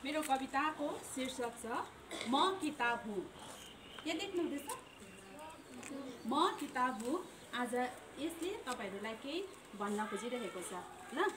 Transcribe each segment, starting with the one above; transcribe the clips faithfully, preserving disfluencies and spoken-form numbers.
मेरो कविताको शीर्षक छ म किताब हुँ। के देख्नु हुँदैछ? म किताब हुँ। आज यसले तपाईहरुलाई केही भन्न खोजिरहेको छ ल।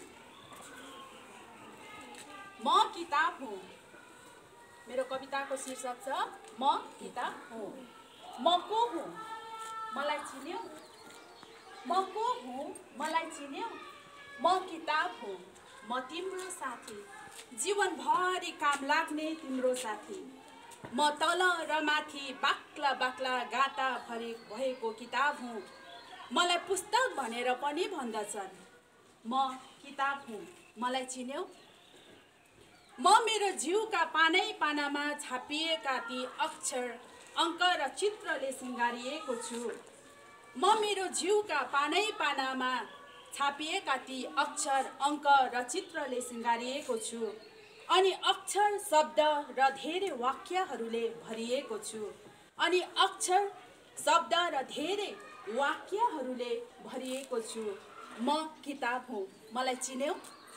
म किताब हुँ। मेरो कविताको शीर्षक छ म किताब हुँ। म को हुँ? मलाई चिन्यौ? म को हुँ? मलाई चिन्यौ? म किताब हुँ। म तिम्रो साथी, जीवनभरि काम लाग्ने तिम्रो साथी। म तल र माथि बाक्ला बाक्ला गाता भरि भएको किताब हुँ। मलाई पुस्तक भनेर पनि भन्दछन्। म किताब हुँ। मलाई चिन्यौ? म मेरो जिउका पानै पानामा छापिएका ती अक्षर, अङ्क र चित्रले सिँगारिएको छु। म मेरो जिउका पानै पानामा छापिएका ती अक्षर, अङ्क र चित्रले सिँगारिएको छु। अनि अक्षर, शब्द र धेरै वाक्यहरूले भरिएको छु। अनि अक्षर, शब्द र धेरै वाक्यहरूले भरिएको छु। म किताब हुँ। मलाई चिन्यौ?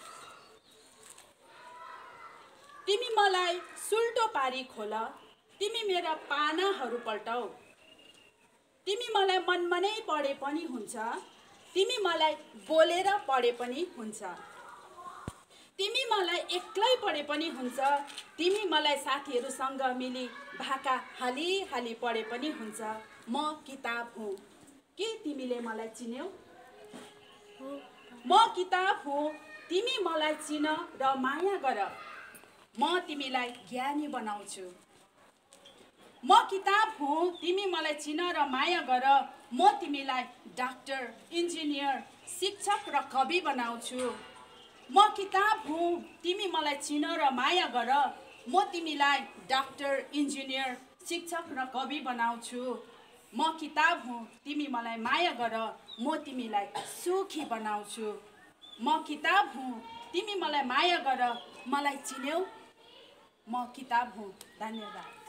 तिमी मलाई सुल्टो पारी खोल, तिमी मेरा पानाहरू पल्टाऊ। तिमी मलाई मनमा नै पढे पनि हुन्छ, तिमी मलाई बोलेर पढे पनि हुन्छ। तिमी मलाई एक्लै पढे पनि हुन्छ, तिमी मलाई साथीहरूसँग मिली भाका हाली हाली पढे पनि हुन्छ। म किताब हुँ। के तिमीले मलाई चिन्यौ? म किताब हुँ। तिमी मलाई चिन र माया गर, म तिमीलाई ज्ञानी बनाउँछु। म किताब हुँ। तिमी मलाई चिन र माया गर, म तिमीलाई डाक्टर, इन्जिनियर, शिक्षक र कवि बनाउँछु। म किताब हुँ। तिमी मलाई चिन र माया गर, म तिमीलाई डाक्टर, इन्जिनियर, शिक्षक र कवि बनाउँछु। म किताब हुँ। तिमी मलाई माया गर, म तिमीलाई सुखी बनाउँछु। म किताब हुँ। तिमी मलाई माया गर, मलाई चिन्यौ? म किताब हुँ। धन्यवाद।